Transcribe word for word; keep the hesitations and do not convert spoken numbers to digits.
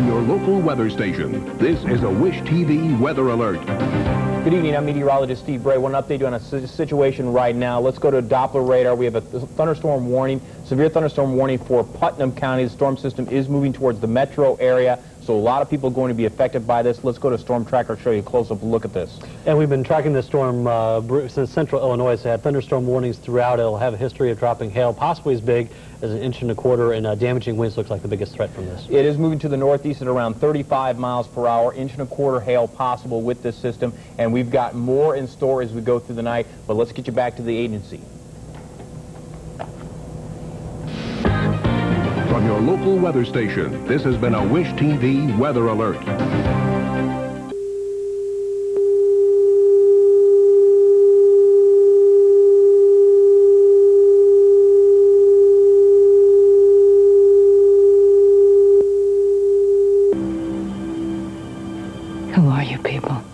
From your local weather station, this is a Wish T V Weather Alert. Good evening, I'm meteorologist Steve Bray. I want to update you on a situation right now. Let's go to Doppler radar. We have a thunderstorm warning, severe thunderstorm warning for Putnam County. The storm system is moving towards the metro area, so a lot of people are going to be affected by this. Let's go to Storm Tracker to show you a close-up look at this. And we've been tracking this storm uh, since central Illinois. It's had thunderstorm warnings throughout. It'll have a history of dropping hail, possibly as big as an inch and a quarter, and uh, damaging winds looks like the biggest threat from this. It is moving to the northeast at around thirty-five miles per hour, inch and a quarter hail possible with this system, and we've got more in store as we go through the night, but let's get you back to the agency. From your local weather station, this has been a Wish T V Weather Alert. Who are you people?